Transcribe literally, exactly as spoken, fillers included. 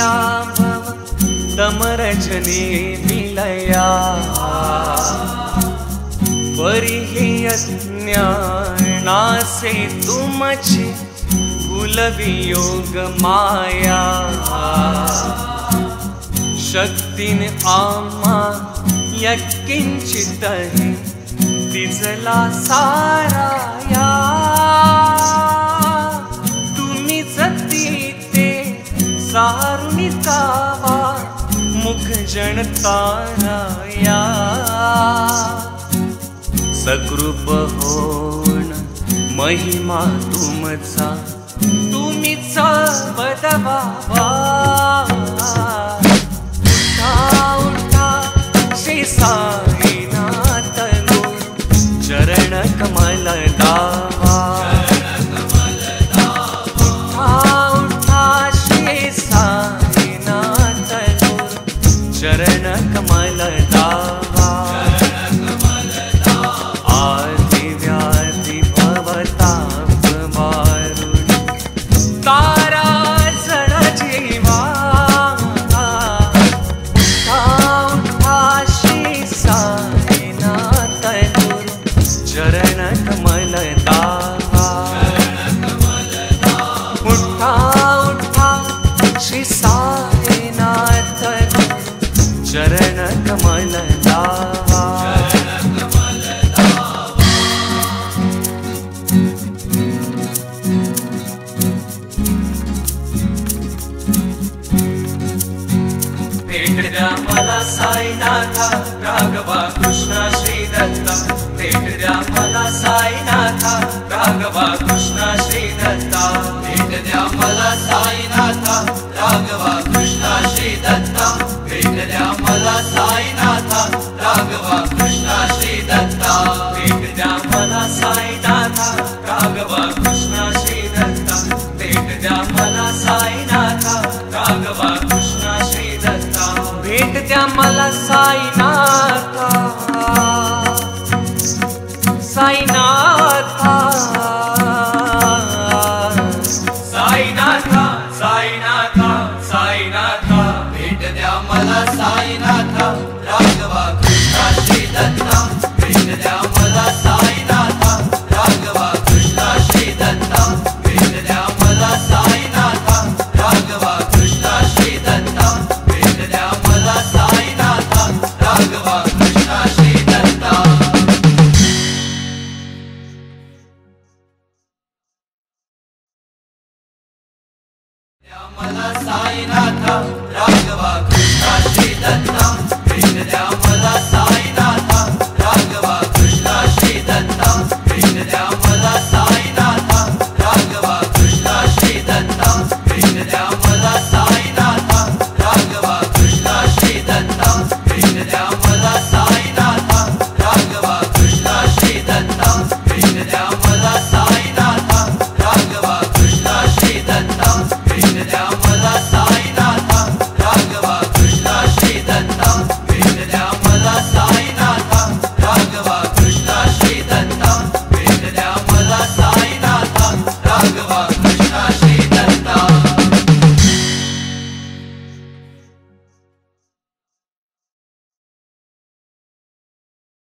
लीला भव तम रजनी विलया परिहि अज्ञानासे तुमचे कुल वियोग माया शक्तीने आम्हा यत्किंचितहि तिजला साराया तुम्ही जती ते सारुणी कावा मुख जनताराया सकृप होण महिमा तुमचा तुम्हीच बदवावा उठा उठा श्री साईनाथ गुरु चरण कमल दावा उठा उठा श्री साईनाथ गुरु चरण कमल दावा आदि व्याधि भवताप वारुणी तारा जड़ जीवा उठा उठा श्री साईनाथ गुरु चरण कमल दावा उठा उठा श्री साईनाथ गुरु चरण कमल दावा भेट द्या मला साईनाथा राघवा कृष्णा श्री दत्ता भेट द्या मला साईनाथा राघवा कृष्णा श्री दत्ता भेट द्या मला साईनाथा राघवा कृष्णा श्री दत्ता भेट द्या मला साईनाथा राघवा कृष्णा श्री दत्ता भेट द्या मला साईनाथा राघवा कृष्णा श्री दत्ता भेट द्या मला साईनाथा राघवा कृष्णा श्री दत्ता भेट द्या मला साईनाथा साईनाथा साईनाथा साईनाथा साईनाथा भेट द्या मला साईनाथा राघवा कृष्णा श्री दत्ता भेट द्या मला साईनाथा राघवा कृष्णा श्री दत्ता भेट द्या मला साईनाथा राघवा कृष्णा श्री दत्ता भेट द्या मला साईनाथा राघवा कृष्णा श्री दत्ता मला साईनाथा